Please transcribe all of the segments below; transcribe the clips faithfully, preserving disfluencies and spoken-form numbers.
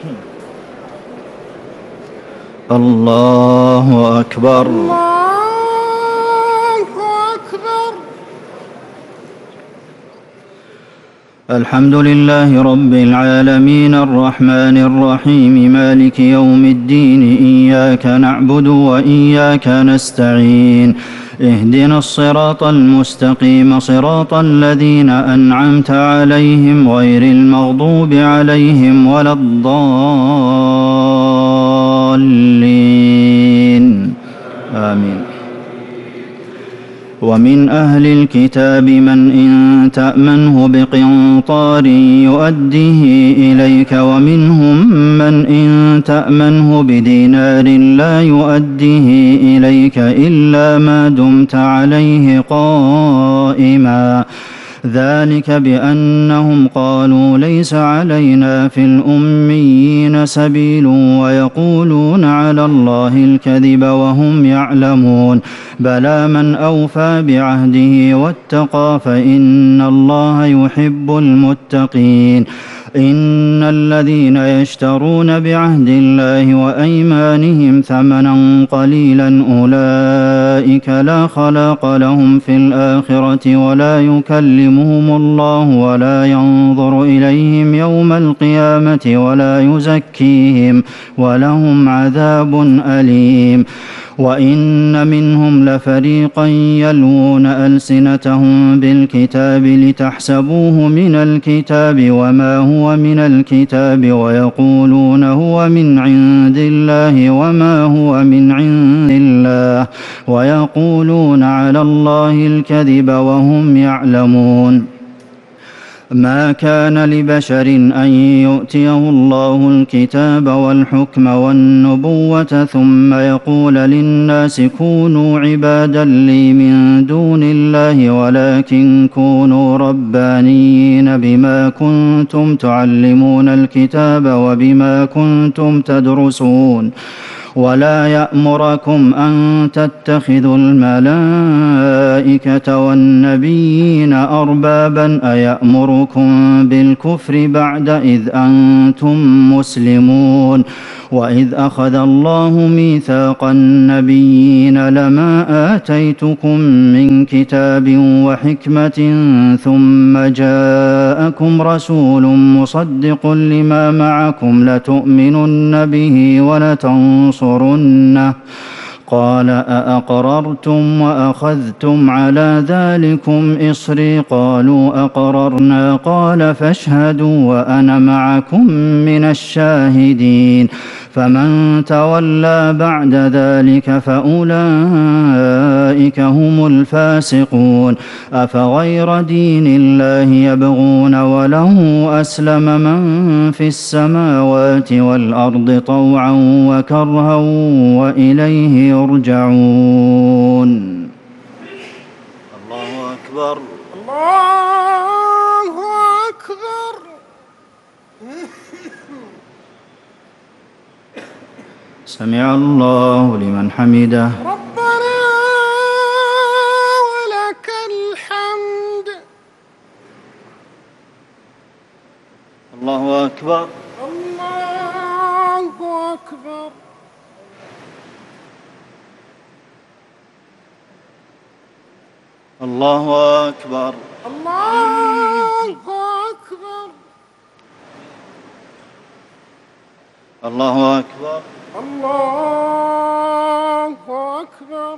الله أكبر. الله أكبر. الحمد لله رب العالمين الرحمن الرحيم مالك يوم الدين إياك نعبد وإياك نستعين اهدنا الصراط المستقيم صراط الذين أنعمت عليهم غير المغضوب عليهم ولا الضالين آمين. ومن أهل الكتاب من إن تأمنه بقنطار يؤديه إليك ومنهم من إن تأمنه بدينار لا يؤديه إليك إلا ما دمت عليه قائما ذلك بأنهم قالوا ليس علينا في الأميين سبيل ويقولون على الله الكذب وهم يعلمون بلى من أوفى بعهده واتقى فإن الله يحب المتقين إن الذين يشترون بعهد الله وأيمانهم ثمنا قليلا أولئك لا خلاق لهم في الآخرة ولا يكلمهم الله ولا ينظر إليهم يوم القيامة ولا يزكيهم ولهم عذاب أليم وإن منهم لفريقا يلوون ألسنتهم بالكتاب لتحسبوه من الكتاب وما هو من الكتاب ويقولون هو من عند الله وما هو من عند الله ويقولون على الله الكذب وهم يعلمون ما كان لبشر أن يؤتيه الله الكتاب والحكم والنبوة ثم يقول للناس كونوا عبادا لي من دون الله ولكن كونوا ربانيين بما كنتم تعلمون الكتاب وبما كنتم تدرسون ولا يأمركم أن تتخذوا الملائكة والنبيين أربابا أيأمركم بالكفر بعد إذ أنتم مسلمون وإذ أخذ الله ميثاق النبيين لما آتيتكم من كتاب وحكمة ثم جاءكم رسول مصدق لما معكم لتؤمنن به ولتنصرنه قال أأقررتم وأخذتم على ذلكم إصري قالوا أقررنا قال فاشهدوا وأنا معكم من الشاهدين فمن تولى بعد ذلك فأولئك هم الفاسقون أفغير دين الله يبغون وله أسلم من في السماوات والأرض طوعا وكرها وإليه يرجعون. الله أكبر. الله أكبر. سمع الله لمن حمده. ربنا ولك الحمد. الله أكبر. الله أكبر. الله أكبر. الله أكبر. الله أكبر. الله أكبر.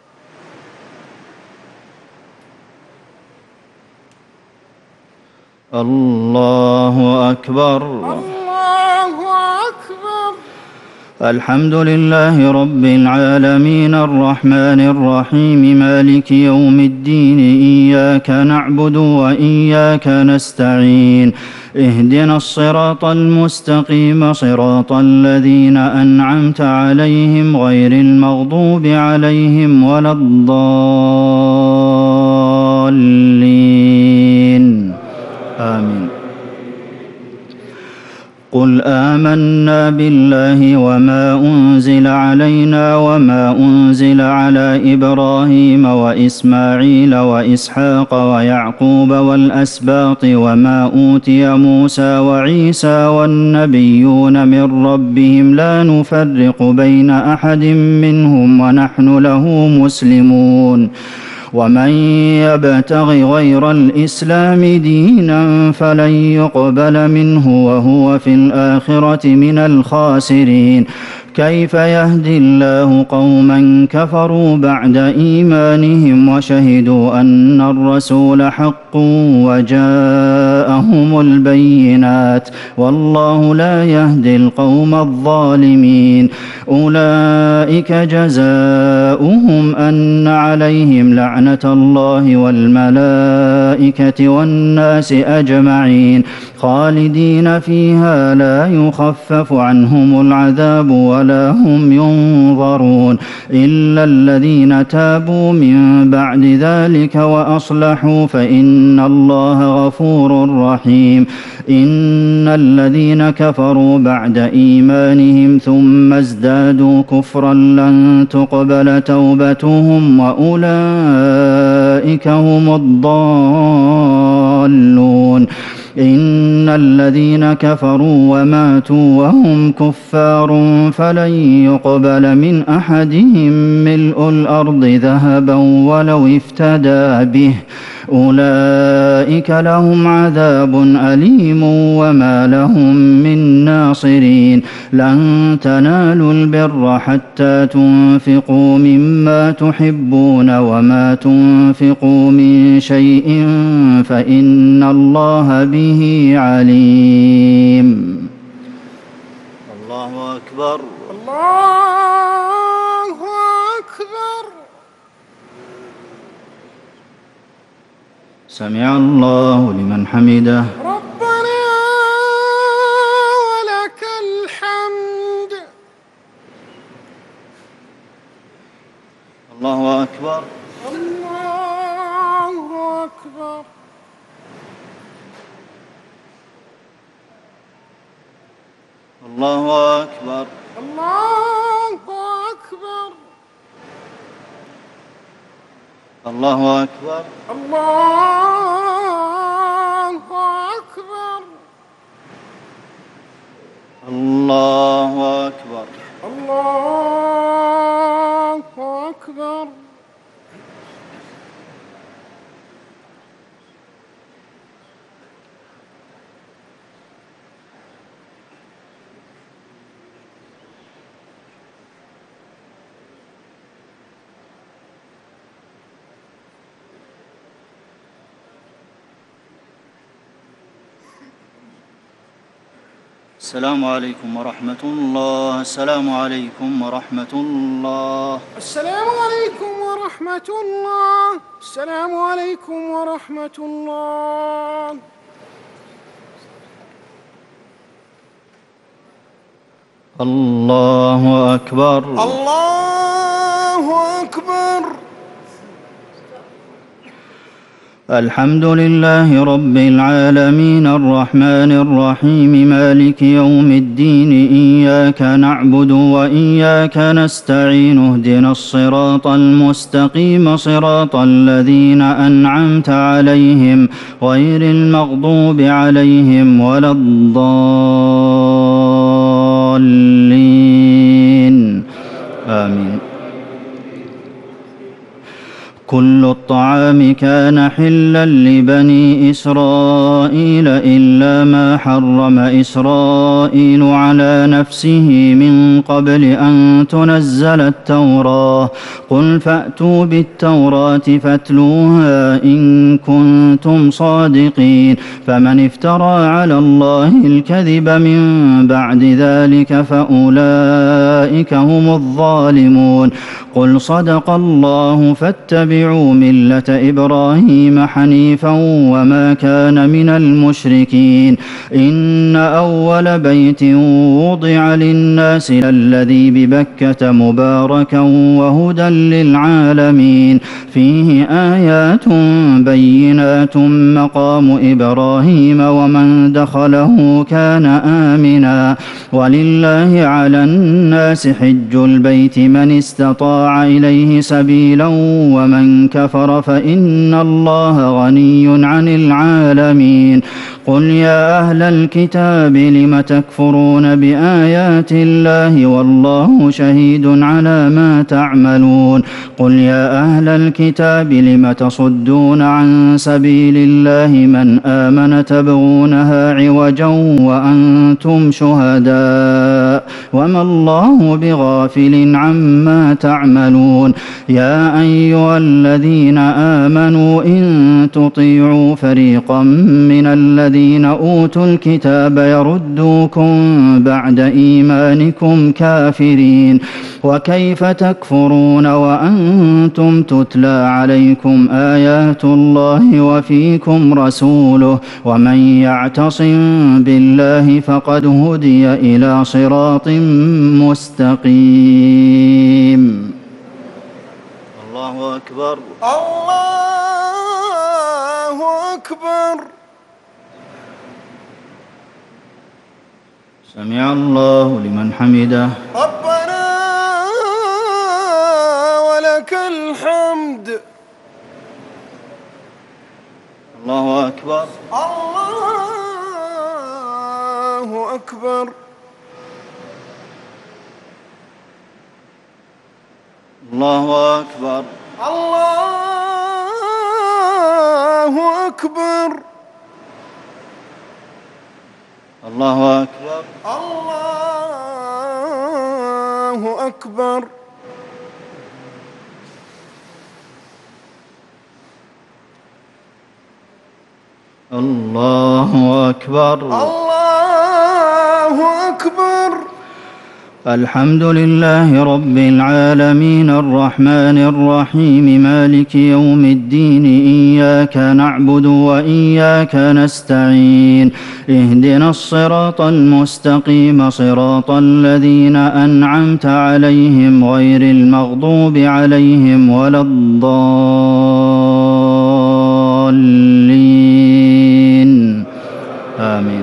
الله أكبر. الله أكبر. الحمد لله رب العالمين الرحمن الرحيم مالك يوم الدين إياك نعبد وإياك نستعين اهدنا الصراط المستقيم صراط الذين أنعمت عليهم غير المغضوب عليهم ولا الضالين آمين. قل قل آمنا بالله وما أنزل علينا وما أنزل على إبراهيم وإسماعيل وإسحاق ويعقوب والأسباط وما أوتي موسى وعيسى والنبيون من ربهم لا نفرق بين أحد منهم ونحن له مسلمون ومن يبتغ غير الإسلام دينا فلن يقبل منه وهو في الآخرة من الخاسرين كيف يهدي الله قوما كفروا بعد إيمانهم وشهدوا أن الرسول حق وجاءهم البينات والله لا يهدي القوم الظالمين أولئك جزاؤهم أن عليهم لعنة الله والملائكة والناس أجمعين خالدين فيها لا يخفف عنهم العذاب ولا هم ينظرون إلا الذين تابوا من بعد ذلك وأصلحوا فإن الله غفور رحيم إن الذين كفروا بعد إيمانهم ثم ازدادوا كفرا لن تقبل توبتهم وأولئك هم الضالون إن الذين كفروا وماتوا وهم كفار فلن يقبل من أحدهم ملء الأرض ذهبا ولو افتدى به أولئك لهم عذاب أليم وما لهم من ناصرين لن تنالوا البر حتى تنفقوا مما تحبون وما تنفقوا من شيء فإن الله به عليم الله أكبر الله أكبر سمع الله لمن حمده ربنا ولك الحمد الله أكبر الله أكبر الله أكبر الله أكبر الله أكبر الله أكبر الله أكبر الله أكبر السلام عليكم ورحمة الله السلام عليكم ورحمة الله السلام عليكم ورحمة الله السلام عليكم ورحمة الله الله أكبر الله أكبر الحمد لله رب العالمين الرحمن الرحيم مالك يوم الدين إياك نعبد وإياك نستعين اهدنا الصراط المستقيم صراط الذين أنعمت عليهم غير المغضوب عليهم ولا الضالين آمين كل الطعام كان حلا لبني إسرائيل إلا ما حرم إسرائيل على نفسه من قبل أن تنزل التوراة قل فأتوا بالتوراة فاتلوها إن كنتم صادقين فمن افترى على الله الكذب من بعد ذلك فأولئك هم الظالمون قل صدق الله فاتبعوا واتبعوا ملة إبراهيم حنيفا وما كان من المشركين إن أول بيت وضع للناس للذي ببكة مباركا وهدى للعالمين فيه آيات بينات مقام إبراهيم ومن دخله كان آمنا ولله على الناس حج البيت من استطاع إليه سبيلا ومن كفر فإن الله غني عن العالمين قل يا أهل الكتاب لم تكفرون بآيات الله والله شهيد على ما تعملون قل يا أهل الكتاب لم تصدون عن سبيل الله من آمن تبغونها عوجا وأنتم شهداء وما الله بغافل عما تعملون يا أيها الذين آمنوا إن تطيعوا فريقا من الذين أوتوا الكتاب يردوكم بعد إيمانكم كافرين وكيف تكفرون وأنتم تتلى عليكم آيات الله وفيكم رسوله ومن يعتصم بالله فقد هدي إلى صراط مستقيم الله أكبر الله أكبر سمع الله لمن حمده ربنا ولك الحمد الله أكبر الله أكبر الله أكبر الله أكبر الله أكبر الله أكبر الله أكبر الله أكبر الحمد لله رب العالمين الرحمن الرحيم مالك يوم الدين إياك نعبد وإياك نستعين اهدنا الصراط المستقيم صراط الذين أنعمت عليهم غير المغضوب عليهم ولا الضالين آمين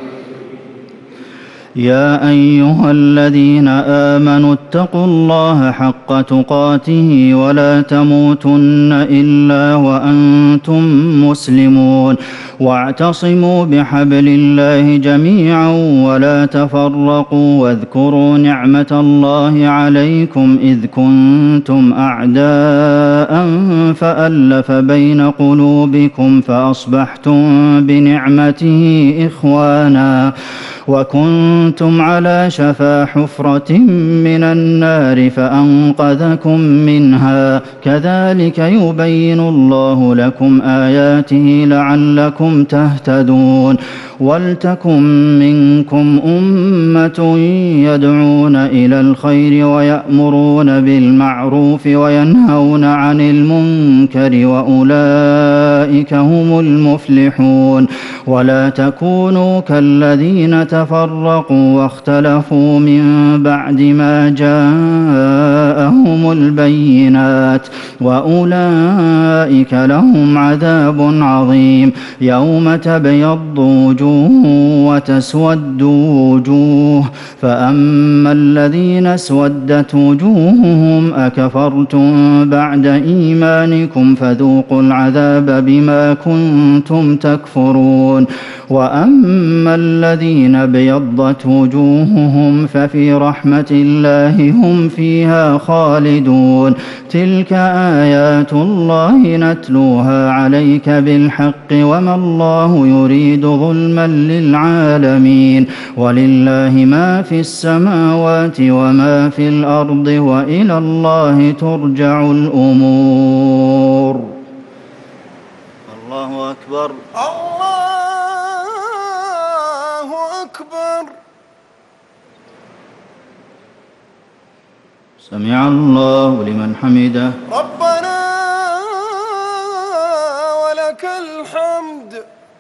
يا أيها الذين آمنوا اتقوا الله حق تقاته ولا تموتن إلا وأنتم مسلمون واعتصموا بحبل الله جميعا ولا تفرقوا واذكروا نعمة الله عليكم إذ كنتم أعداء فألف بين قلوبكم فأصبحتم بنعمته إخوانا وكنتم على شفا حفرة من النار فأنقذكم منها كذلك يبين الله لكم آياته لعلكم تهتدون ولتكن منكم أمة يدعون إلى الخير ويأمرون بالمعروف وينهون عن المنكر وأولئك هم المفلحون ولا تكونوا كالذين تفرقوا واختلفوا من بعد ما جاءهم البينات وأولئك لهم عذاب عظيم يوم تبيض وجوه وتسود وجوه فأما الذين اسودت وجوههم أكفرتم بعد إيمانكم فذوقوا العذاب بما كنتم تكفرون وأما الذين ابيضت وجوههم ففي رحمة الله هم فيها خالدون تلك آيات الله نتلوها عليك بالحق وما الله يريد ظلما للعالمين ولله ما في السماوات وما في الأرض وإلى الله ترجع الأمور الله أكبر الله أكبر سمع الله لمن حمده ربنا لك الحمد.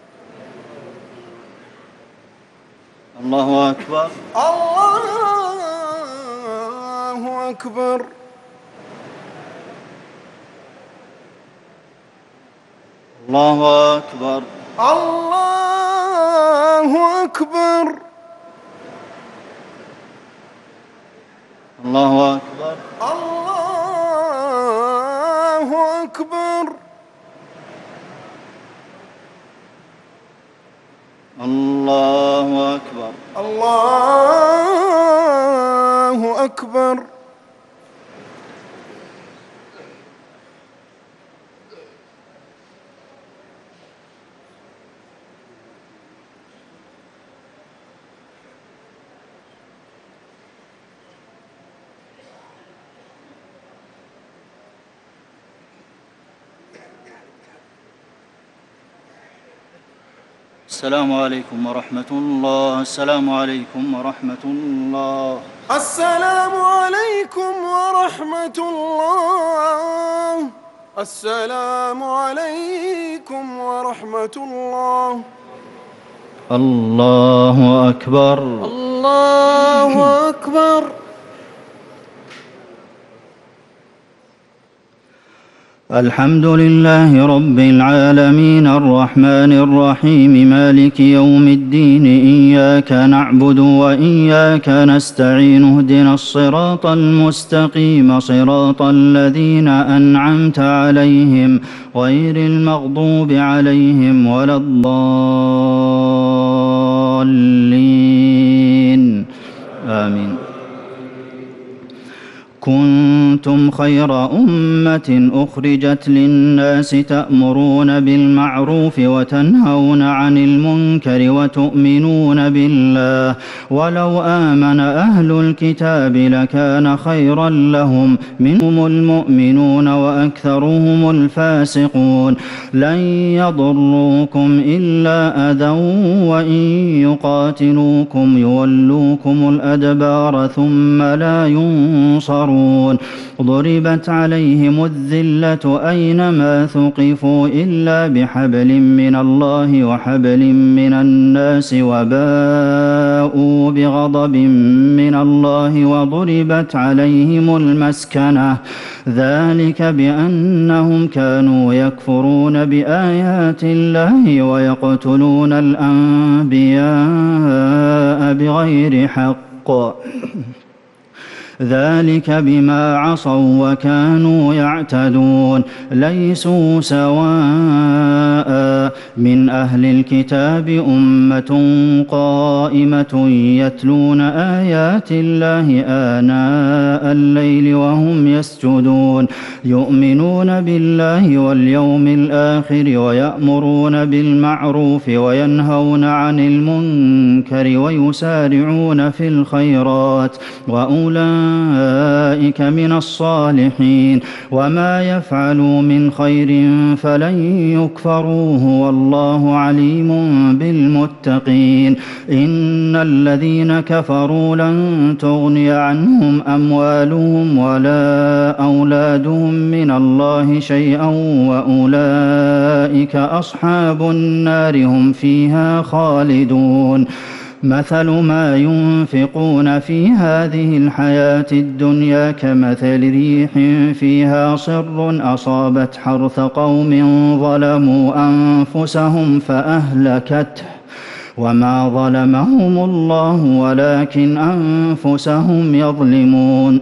الله أكبر. الله أكبر. الله أكبر. الله أكبر. الله أكبر. الله أكبر. الله أكبر. الله أكبر. السلام عليكم ورحمة الله. السلام عليكم ورحمة الله. السلام عليكم ورحمة الله. السلام عليكم ورحمة الله. الله أكبر. الله أكبر. الحمد لله رب العالمين الرحمن الرحيم مالك يوم الدين إياك نعبد وإياك نستعين اهدنا الصراط المستقيم صراط الذين أنعمت عليهم غير المغضوب عليهم ولا الضالين آمين. كنتم خير أمة أخرجت للناس تأمرون بالمعروف وتنهون عن المنكر وتؤمنون بالله ولو آمن أهل الكتاب لكان خيرا لهم منهم المؤمنون وأكثرهم الفاسقون لن يضروكم إلا أذى وإن يقاتلوكم يولوكم الأدبار ثم لا ينصرون. ضربت عليهم الذلة أينما ثقفوا إلا بحبل من الله وحبل من الناس وباءوا بغضب من الله وضربت عليهم المسكنة ذلك بأنهم كانوا يكفرون بآيات الله ويقتلون الأنبياء بغير حق ذلك بما عصوا وكانوا يعتدون. ليسوا سواء من أهل الكتاب أمة قائمة يتلون آيات الله آناء الليل وهم يسجدون يؤمنون بالله واليوم الآخر ويأمرون بالمعروف وينهون عن المنكر ويسارعون في الخيرات وأولئك أولئك من الصالحين وما يفعلوا من خير فلن يكفروه والله عليم بالمتقين. إن الذين كفروا لن تغني عنهم أموالهم ولا أولادهم من الله شيئا وأولئك أصحاب النار هم فيها خالدون. مثل ما ينفقون في هذه الحياة الدنيا كمثل ريح فيها صر أصابت حرث قوم ظلموا أنفسهم فأهلكته وما ظلمهم الله ولكن أنفسهم يظلمون.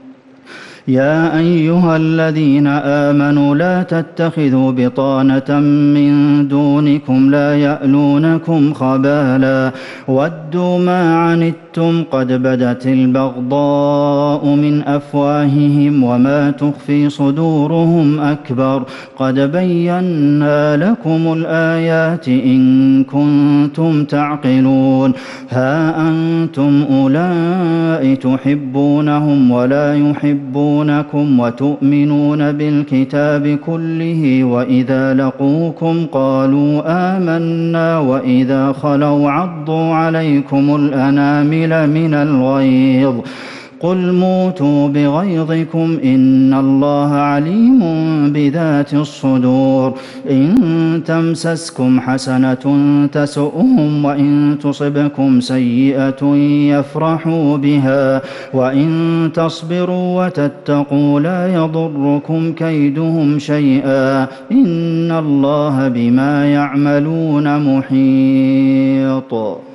يا أيها الذين آمنوا لا تتخذوا بطانة من دونكم لا يألونكم خبالا ودوا ما عنتم قد بدت البغضاء من أفواههم وما تخفي صدورهم أكبر قد بينا لكم الآيات إن كنتم تعقلون. ها أنتم أولئك تحبونهم ولا يحبون وتؤمنون بالكتاب كله وإذا لقوكم قالوا آمنا وإذا خلوا عضوا عليكم الأنامل من الغيظ قل موتوا بغيظكم إن الله عليم بذات الصدور إن تمسسكم حسنة تسؤهم وإن تصبكم سيئة يفرحوا بها وإن تصبروا وتتقوا لا يضركم كيدهم شيئا إن الله بما يعملون محيط.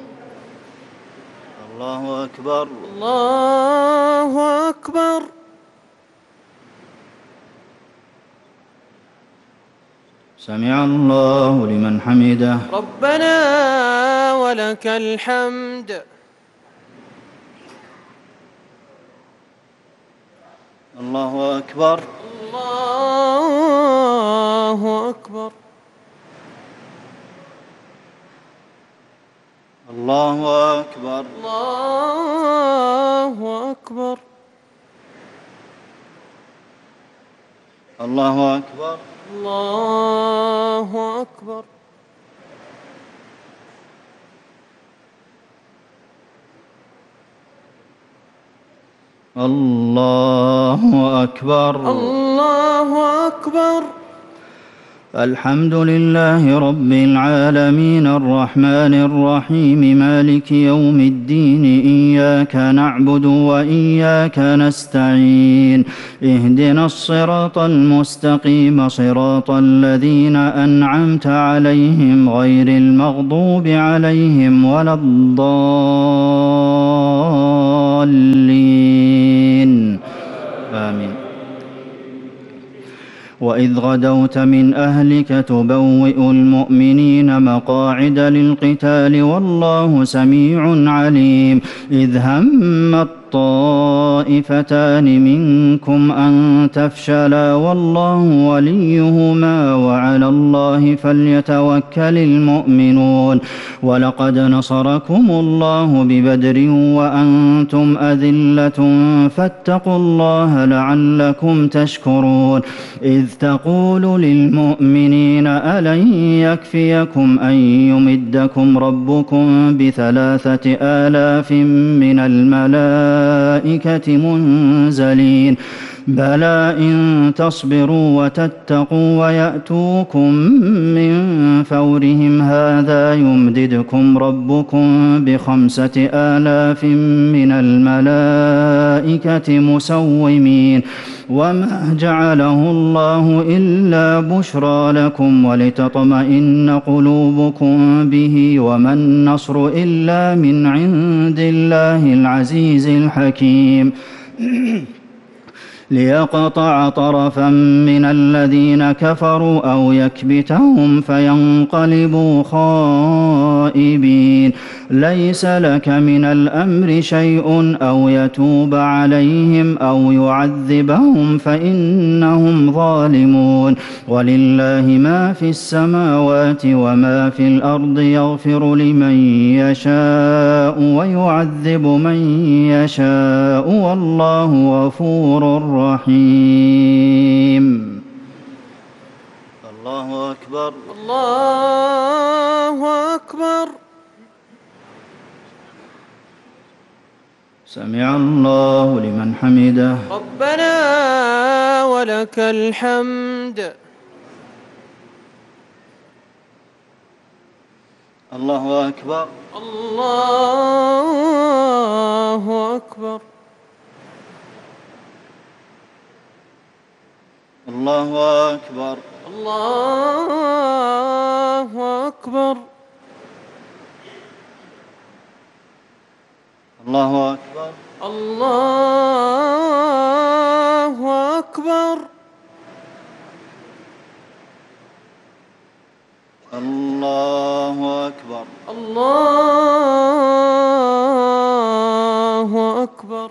الله أكبر. الله أكبر. سمع الله لمن حمده. ربنا ولك الحمد. الله أكبر. الله أكبر. الله أكبر. الله أكبر. الله أكبر. الله أكبر. الله أكبر. الله أكبر. الحمد لله رب العالمين الرحمن الرحيم مالك يوم الدين إياك نعبد وإياك نستعين اهدنا الصراط المستقيم صراط الذين أنعمت عليهم غير المغضوب عليهم ولا الضالين آمين. وإذ غدوت من أهلك تبوئ المؤمنين مقاعد للقتال والله سميع عليم إذ هم الطائفتان منكم أن تفشلا والله وليهما وعلى الله فليتوكل المؤمنون ولقد نصركم الله ببدر وأنتم أذلة فاتقوا الله لعلكم تشكرون إذ تقول للمؤمنين ألن يكفيكم أن يمدكم ربكم بثلاثة آلاف من الملائكة منزلين بلى إن تصبروا وتتقوا ويأتوكم من فورهم هذا يمددكم ربكم بخمسة آلاف من الملائكة مسومين وما جعله الله إلا بشرى لكم ولتطمئن قلوبكم به وما النصر إلا من عند الله العزيز الحكيم ليقطع طرفا من الذين كفروا أو يكبتهم فينقلبوا خائبين ليس لك من الأمر شيء أو يتوب عليهم أو يعذبهم فإنهم ظالمون ولله ما في السماوات وما في الأرض يغفر لمن يشاء ويعذب من يشاء والله غفور رحيم. الله أكبر. الله أكبر. سمع الله لمن حمده. ربنا ولك الحمد. الله أكبر. الله أكبر. الله أكبر. الله أكبر. الله أكبر. الله أكبر. الله أكبر. الله أكبر.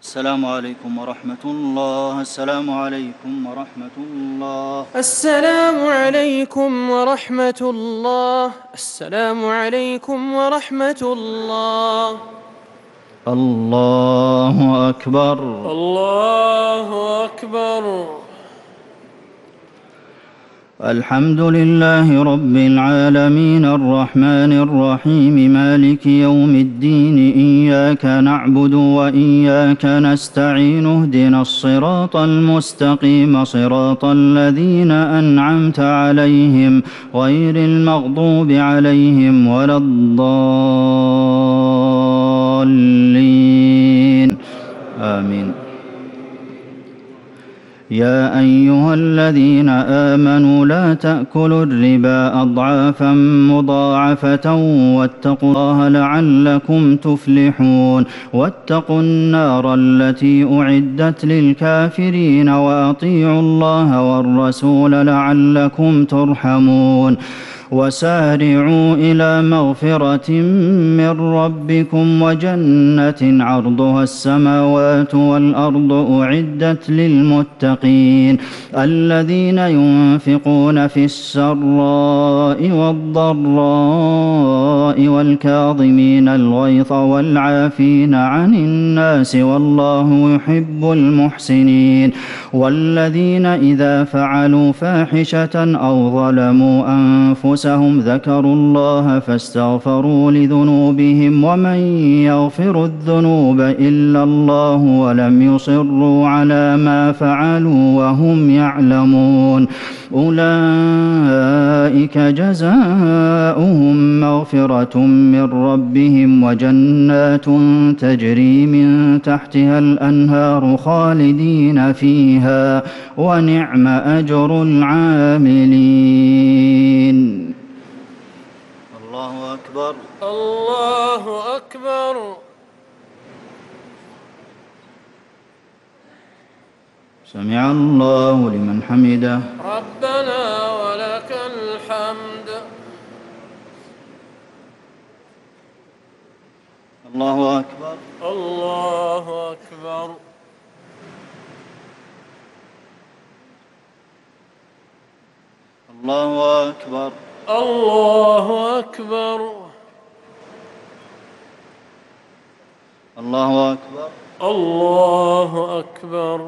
السلام عليكم ورحمة الله. السلام عليكم ورحمة الله. السلام عليكم ورحمة الله. السلام عليكم ورحمة الله. الله أكبر. الله أكبر. الحمد لله رب العالمين الرحمن الرحيم مالك يوم الدين إياك نعبد وإياك نستعين اهدنا الصراط المستقيم صراط الذين أنعمت عليهم غير المغضوب عليهم ولا الضالين آمين. يا أيها الذين آمنوا لا تأكلوا الربا أضعافا مضاعفة واتقوا الله لعلكم تفلحون. واتقوا النار التي أعدت للكافرين وأطيعوا الله والرسول لعلكم ترحمون. وسارعوا إلى مغفرة من ربكم وجنة عرضها السماوات والأرض أعدت للمتقين الذين ينفقون في السراء والضراء والكاظمين الغيظ والعافين عن الناس والله يحب المحسنين. والذين إذا فعلوا فاحشة أو ظلموا أنفسهم ذكروا الله فاستغفروا لذنوبهم ومن يغفر الذنوب إلا الله ولم يصروا على ما فعلوا وهم يعلمون أولئك جزاؤهم مغفرة من ربهم وجنات تجري من تحتها الأنهار خالدين فيها ونعم أجر العاملين. الله أكبر. الله أكبر. سمع الله لمن حمده. ربنا ولك الحمد. الله أكبر. الله أكبر. الله أكبر. الله أكبر. الله أكبر. الله أكبر.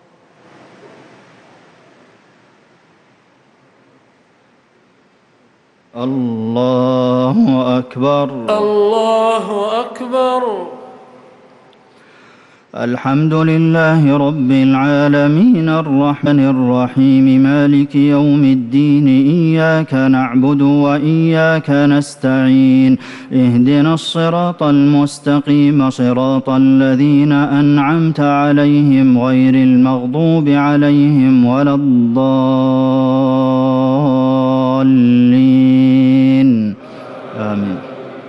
الله أكبر. الله أكبر. الحمد لله رب العالمين الرحمن الرحيم مالك يوم الدين إياك نعبد وإياك نستعين اهدنا الصراط المستقيم صراط الذين أنعمت عليهم غير المغضوب عليهم ولا الضالين آمين.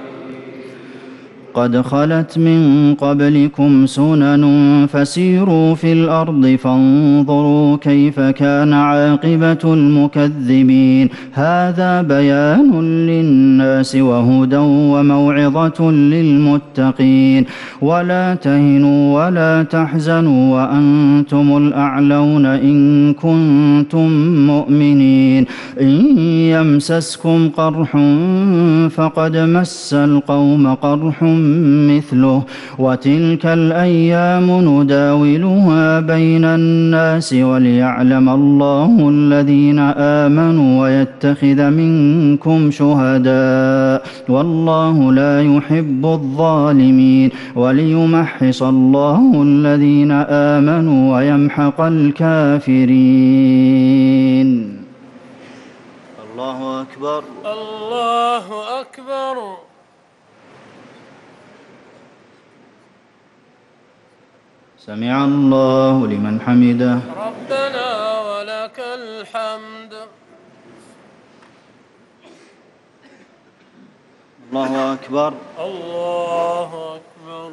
قد خلت من قبلكم سنن فسيروا في الأرض فانظروا كيف كان عاقبة المكذبين هذا بيان للناس وهدى وموعظة للمتقين. ولا تهنوا ولا تحزنوا وأنتم الأعلون إن كنتم مؤمنين. إن يمسسكم قرح فقد مس القوم قرح مثله وتلك الأيام نداولها بين الناس وليعلم الله الذين آمنوا ويتخذ منكم شهداء والله لا يحب الظالمين وليمحص الله الذين آمنوا ويمحق الكافرين. الله أكبر. الله أكبر. سمع الله لمن حمده. ربنا ولك الحمد. الله أكبر. الله أكبر.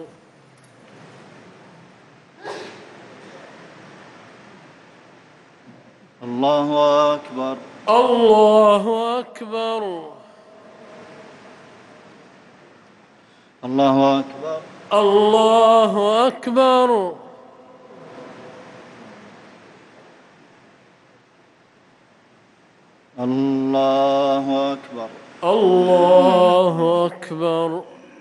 الله أكبر. الله أكبر. الله أكبر. الله أكبر. الله أكبر. الله أكبر.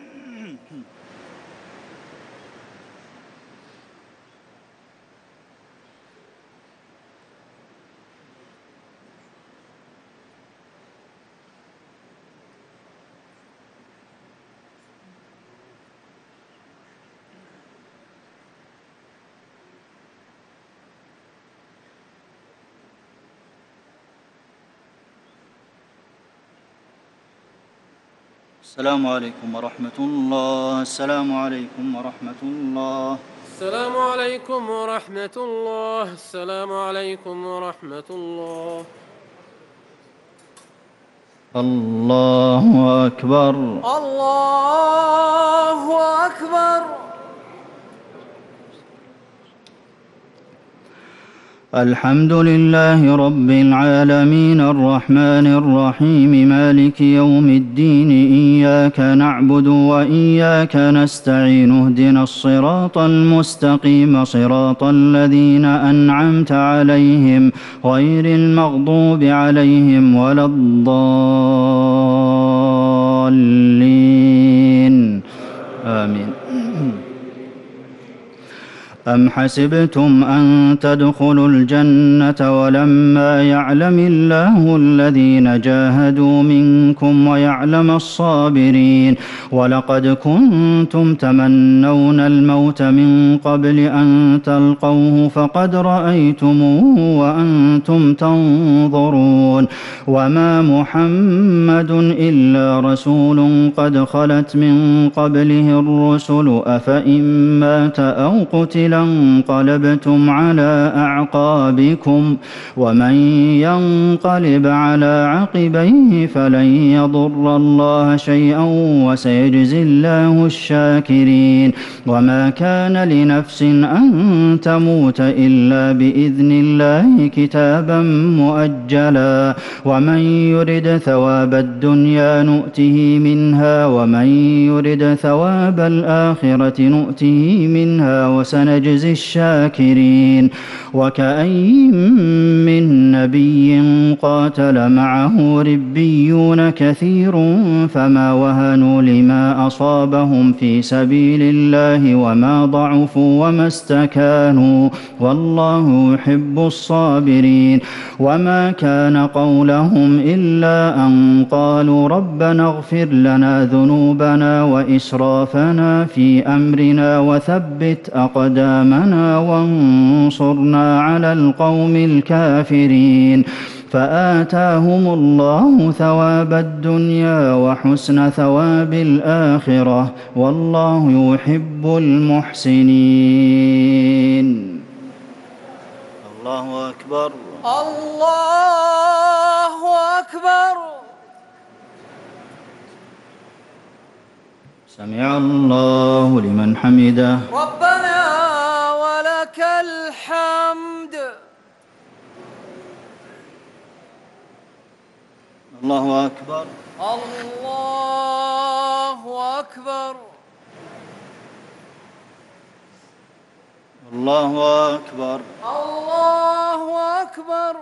السلام عليكم ورحمة الله. السلام عليكم ورحمة الله. السلام عليكم ورحمة الله. السلام عليكم ورحمة الله. الله أكبر. الله أكبر. الحمد لله رب العالمين الرحمن الرحيم مالك يوم الدين إياك نعبد وإياك نستعين اهدنا الصراط المستقيم صراط الذين أنعمت عليهم غير المغضوب عليهم ولا الضالين آمين. أم حسبتم أن تدخلوا الجنة ولما يعلم الله الذين جاهدوا منكم ويعلم الصابرين ولقد كنتم تمنون الموت من قبل أن تلقوه فقد رأيتموه وأنتم تنظرون وما محمد إلا رسول قد خلت من قبله الرسل أفإن مات أو قتل انقلبتم على أعقابكم ومن ينقلب على عقبيه فلن يضر الله شيئا وسيجزي الله الشاكرين وما كان لنفس أن تموت إلا بإذن الله كتابا مؤجلا ومن يرد ثواب الدنيا نؤته منها ومن يرد ثواب الآخرة نؤته منها وسنجزي الشاكرين وكأين من نبي قاتل معه ربيون كثير فما وهنوا لما أصابهم في سبيل الله وما ضعفوا وما استكانوا والله يحب الصابرين وما كان قولهم إلا أن قالوا ربنا اغفر لنا ذنوبنا وإسرافنا في أمرنا وثبت أقدامنا وانصرنا على القوم الكافرين فآتاهم الله ثواب الدنيا وحسن ثواب الآخرة والله يحب المحسنين. الله أكبر. الله أكبر. سمع الله لمن حمده. ربنا ولك الحمد. الله أكبر. الله أكبر. الله أكبر. الله أكبر.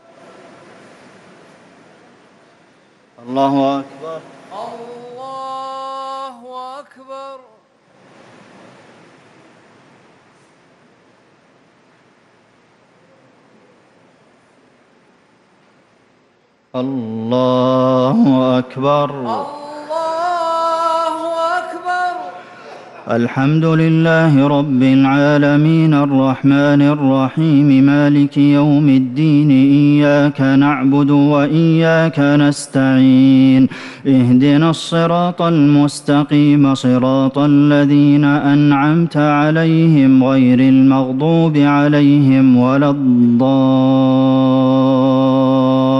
الله أكبر. الله أكبر. الله أكبر. الله أكبر. الحمد لله رب العالمين الرحمن الرحيم مالك يوم الدين إياك نعبد وإياك نستعين اهدنا الصراط المستقيم صراط الذين أنعمت عليهم غير المغضوب عليهم ولا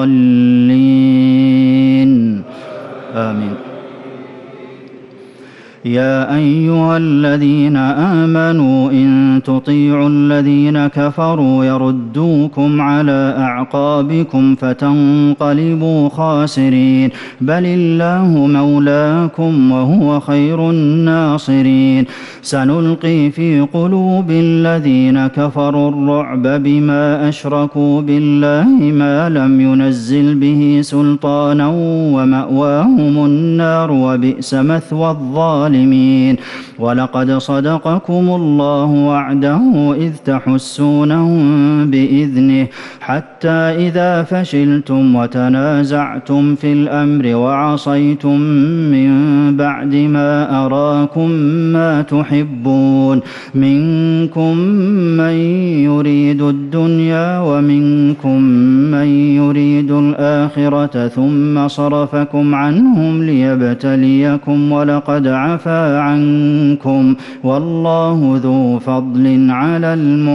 الضالين آمين. يا أيها الذين آمنوا إن تطيعوا الذين كفروا يردوكم على أعقابكم فتنقلبوا خاسرين بل الله مولاكم وهو خير الناصرين سنلقي في قلوب الذين كفروا الرعب بما أشركوا بالله ما لم ينزل به سلطانا ومأواهم النار وبئس مثوى الظالمين ولقد صدقكم الله وعده إذ تحسونهم بإذنه حتى إذا فشلتم وتنازعتم في الأمر وعصيتم من بعد ما أراكم ما تحبون منكم من يريد الدنيا ومنكم من يريد الآخرة ثم صرفكم عنهم ليبتليكم ولقد عفا عنكم والله ذو فضل على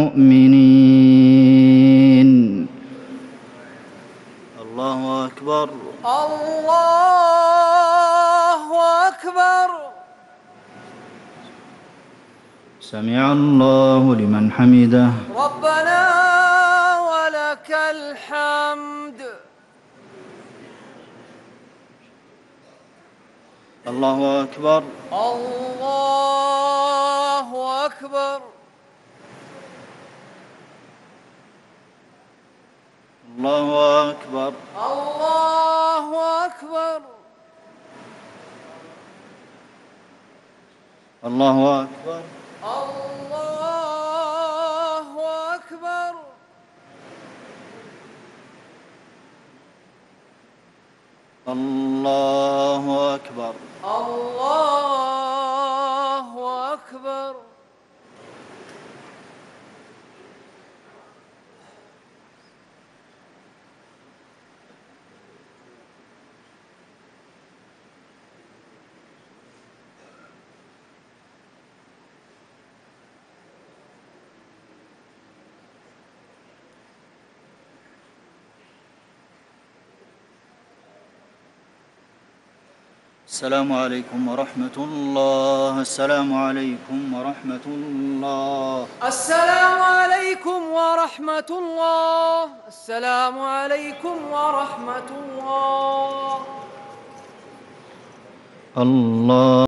المؤمنين. الله أكبر. الله أكبر. سمع الله لمن حمده. ربنا ولك الحمد. الله أكبر. الله أكبر. الله أكبر. الله أكبر. الله أكبر. الله أكبر. الله أكبر. الله أكبر. السلام عليكم ورحمة الله. السلام عليكم ورحمة الله. السلام عليكم ورحمة الله. السلام عليكم ورحمة الله. الله